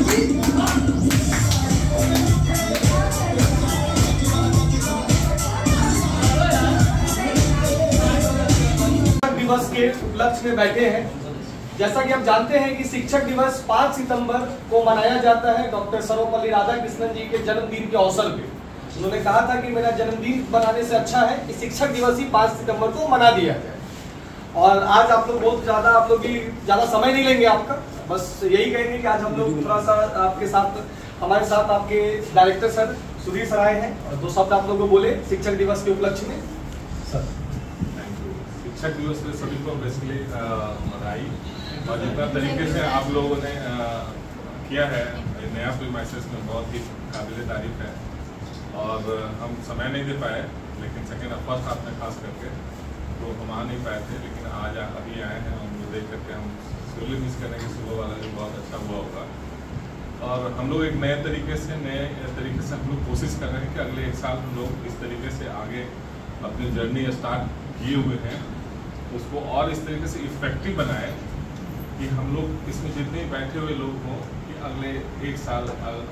दिवस के उपलक्ष्य में बैठे हैं। जैसा कि हम जानते हैं कि शिक्षक दिवस 5 सितंबर को मनाया जाता है डॉक्टर सर्वपल्ली राधाकृष्णन जी के जन्मदिन के अवसर पे। उन्होंने कहा था कि मेरा जन्मदिन बनाने से अच्छा है कि शिक्षक दिवस ही 5 सितंबर को मना दिया जाए। और आज आप लोग बहुत ज्यादा, आप लोग भी ज्यादा समय नहीं लेंगे आपका, बस यही कहेंगे कि आज हम लोग थोड़ा सा आपके साथ, हमारे साथ आपके डायरेक्टर सर सुधीर सर आए हैं और 2 शब्द आप लोगों को बोले शिक्षक दिवस के उपलक्ष्य में। सर शिक्षक दिवस पे सभी को बेसिकली बधाई। और जितना तरीके से आप लोगों ने किया है नया फिल्म मैसेज में बहुत ही काबिल तारीफ है। और हम समय नहीं दे पाए, लेकिन सेकेंड फर्स्ट हाफ में खास करके तो हम आ नहीं पाए थे, लेकिन आज अभी आए हैं और देख करके हम स्कूल मिस करने के सुबह वाला भी बहुत अच्छा हुआ होगा। और हम लोग एक नए तरीके से हम लोग कोशिश कर रहे हैं कि अगले 1 साल हम लोग इस तरीके से आगे अपनी जर्नी स्टार्ट किए हुए हैं, उसको और इस तरीके से इफेक्टिव बनाए कि हम लोग इसमें जितने बैठे हुए लोग हों कि अगले 1 साल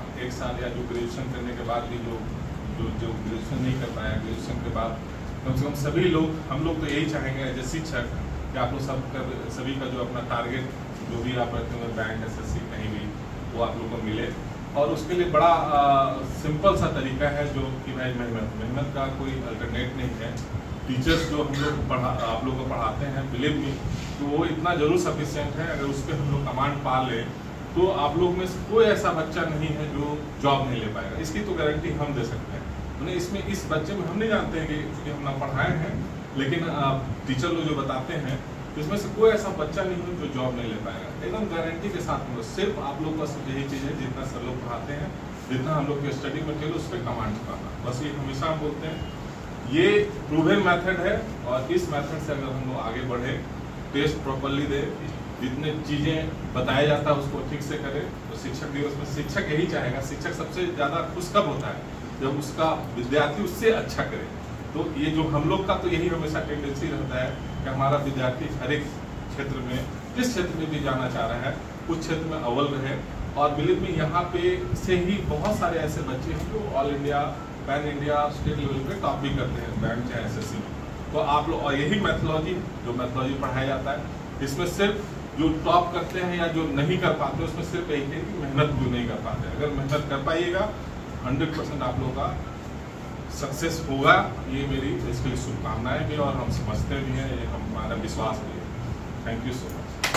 या जो ग्रेजुएशन करने के बाद भी जो ग्रेजुएशन नहीं कर पाया, ग्रेजुएशन के बाद कम से कम सभी लोग, हम लोग तो यही चाहेंगे एज ए शिक्षक कि आप लोग सभी का जो अपना टारगेट जो भी आप रखते हुए बैंक SSC कहीं भी वो आप लोग को मिले। और उसके लिए बड़ा सिंपल सा तरीका है जो कि भाई मेहनत का कोई अल्टरनेट नहीं है। टीचर्स जो हम लोग आप लोग को पढ़ाते हैं, बिलीव मी, तो वो इतना जरूर सफिशिएंट है। अगर उस पर हम लोग कमांड पा ले तो आप लोग में से कोई ऐसा बच्चा नहीं है जो जॉब नहीं ले पाएगा। इसकी तो गारंटी हम दे सकते हैं। उन्हें इसमें इस बच्चे में हम नहीं जानते हैं कि क्योंकि हम ना पढ़ाए हैं, लेकिन टीचर लोग जो बताते हैं इसमें से कोई ऐसा बच्चा नहीं है जो जॉब नहीं ले पाएगा, एकदम गारंटी के साथ। सिर्फ आप लोग का यही चीज़ है, जितना सर लोग पढ़ाते हैं, जितना हम लोग के स्टडी मटेरियल उस पर कमांड पाना, बस ये हमेशा हम बोलते हैं। ये प्रूवन मेथड है और इस मेथड से अगर हम लोग आगे बढ़े, टेस्ट प्रॉपरली दे, जितने चीज़ें बताया जाता है उसको ठीक से करे, तो शिक्षक दिवस में शिक्षक यही चाहेगा। शिक्षक सबसे ज़्यादा खुश कब होता है? जब उसका विद्यार्थी उससे अच्छा करे। तो ये जो हम लोग का तो यही हमेशा टेंडेंसी रहता है कि हमारा विद्यार्थी हर एक क्षेत्र में, जिस क्षेत्र में भी जाना चाह रहा है, उस क्षेत्र में अव्वल रहे। और बिलीव में यहाँ पे से ही बहुत सारे ऐसे बच्चे हैं जो all India, pan India, state level पे टॉप भी करते हैं, बैंक चाहे SSC में। तो आप लोग, और यही मैथोलॉजी जो मैथोलॉजी पढ़ाया जाता है, इसमें सिर्फ जो टॉप करते हैं या जो नहीं कर पाते, उसमें सिर्फ यही है कि मेहनत क्यों नहीं कर पाते। अगर मेहनत कर पाइएगा 100% आप लोगों का सक्सेस होगा। ये मेरी इसके लिए शुभकामनाएं भी और हम समझते भी हैं, ये हमारा विश्वास भी है। Thank you so much.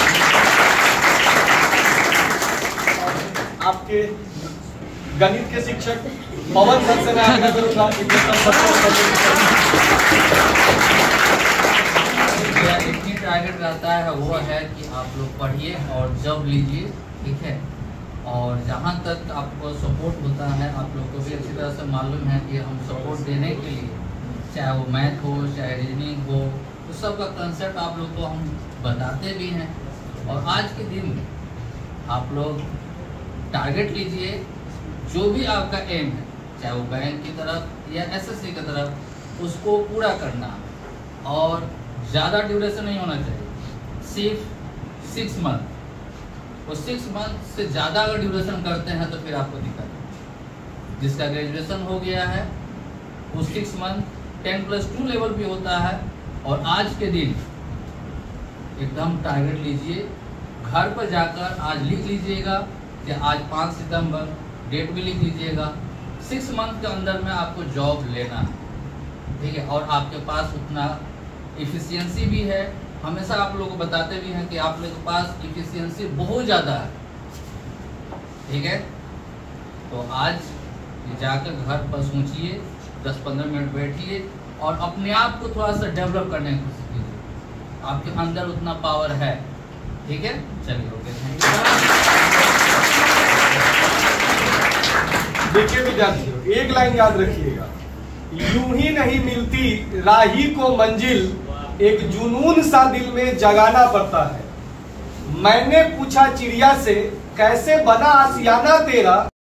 आपके गणित के शिक्षक पवन सर से मैं आग्रह करूंगा इतनी टारगेट रहता है वो है कि आप लोग पढ़िए और जॉब लीजिए, ठीक है। और जहाँ तक आपको सपोर्ट होता है, आप लोग को भी अच्छी तरह से मालूम है कि हम सपोर्ट देने के लिए, चाहे वो मैथ हो चाहे रीजनिंग हो, उस सब का कंसेप्ट आप लोग को हम बताते भी हैं। और आज के दिन में आप लोग टारगेट लीजिए, जो भी आपका एम है, चाहे वो बैंक की तरफ या SSC की तरफ, उसको पूरा करना। और ज़्यादा ड्यूरेशन नहीं होना चाहिए, सिर्फ 6 मंथ। और 6 मंथ से ज़्यादा अगर ड्यूरेशन करते हैं तो फिर आपको दिक्कत है। जिसका ग्रेजुएशन हो गया है वो 6 मंथ 10+2 लेवल भी होता है। और आज के दिन एकदम टारगेट लीजिए, घर पर जाकर आज लिख लीजिएगा कि आज 5 सितंबर, डेट भी लिख लीजिएगा। 6 मंथ के अंदर में आपको जॉब लेना है, ठीक है। और आपके पास उतना इफिशियंसी भी है। हमेशा आप लोगों को बताते भी हैं कि आप लोगों के पास इफिशियंसी बहुत ज़्यादा है, ठीक है। तो आज जाकर घर पर सोचिए, 10-15 मिनट बैठिए और अपने आप को थोड़ा सा डेवलप करने की कोशिश कीजिए। आपके अंदर उतना पावर है, ठीक है। चलिए, ओके, थैंक यू। देखिए विद्यार्थियों, एक लाइन याद रखिएगा, यूं ही नहीं मिलती राही को मंजिल, एक जुनून सा दिल में जगाना पड़ता है। मैंने पूछा चिड़िया से, कैसे बना आशियाना तेरा,